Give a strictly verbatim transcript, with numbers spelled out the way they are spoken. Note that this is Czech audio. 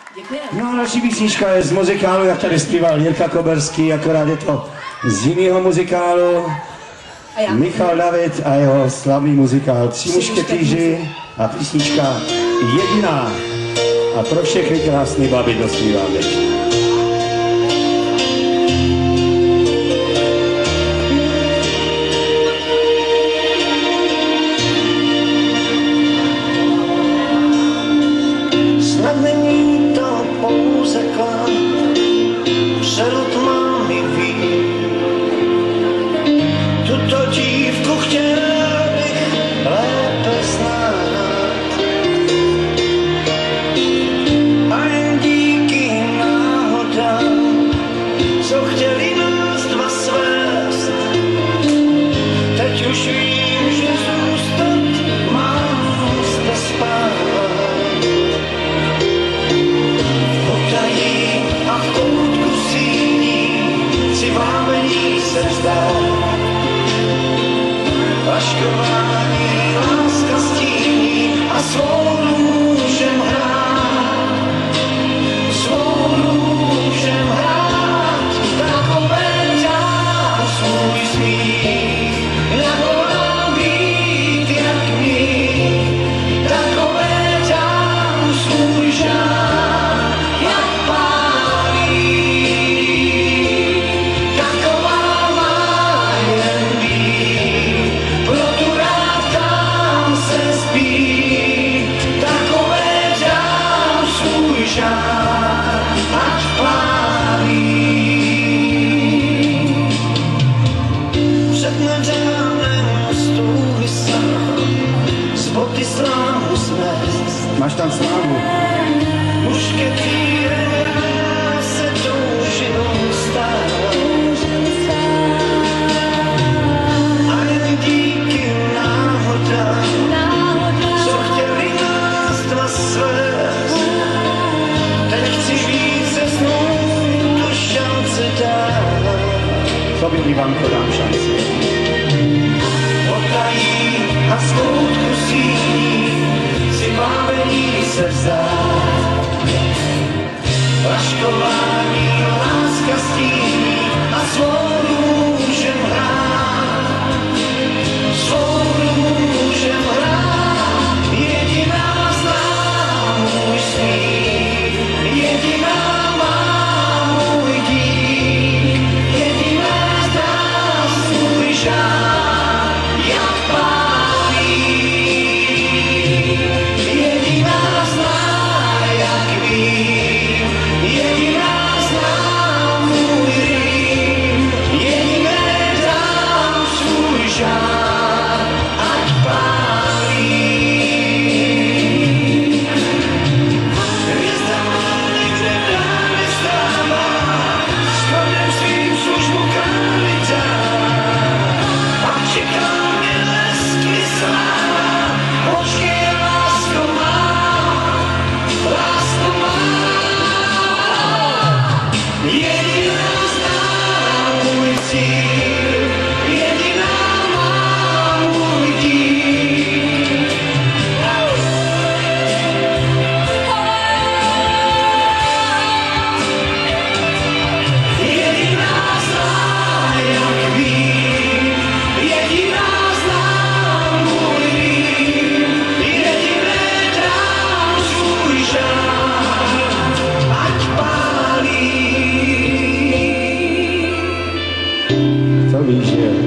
No a další písnička je z muzikálu, jak tady zpíval Jirka Koberský, akorát je to z jiného muzikálu. Michal David a jeho slavný muzikál Tři mušketýři a písnička Jediná. A pro všechny krásný babi to zpívám teď. Snad není to pouze klad, přerod mám i ví. Tuto dívku chtěl bych lépe znát. A jen díky náhodám, co chtěli nás dva svést. Teď už vím, že zůstat mám zde spát. Potají a v koutku síní si vábení se vzdát. Vaškování, láska stíní a svou můžem hrát, svou můžem hrát, takové dám svůj smích, nevolám být jak my, takové dám svůj žár, jak pálí, taková má jen být. Pro tu rád tam se spí, takové dám svůj žár, ať pálí. Před nedávnem stůl sám, z boty slámu smést. Máš tam slávu? Mušketýrem já se toužil stát. A jen díky náhodám, co chtěli nás dva svést. Teď chci více znovu tu šanci dát. Tobě, Ivanko, dám šanci. Potají a z koutku síní si vábení se vzdát. Vaškování, láska stíní a svou můžem hrát, svou můžem hrát. Jediná zná můj smích, jediná má můj dík, jediná zdá svůj žár, jak pálí. Jediná zná, jak vím, jediná zná můj rým, jediné dám svůj žár, ať pálí. Hvězda má někde dávě stává, s konem svým službu králi dá. Pak čeká mě lesky sláva, počkej, lásko má, lásko má. Jediná zná můj cíl, jediná má můj dík. Jediná zná, jak vím, jediná zná můj rým, jediné dám svůj žár, ať pálí. To víš, že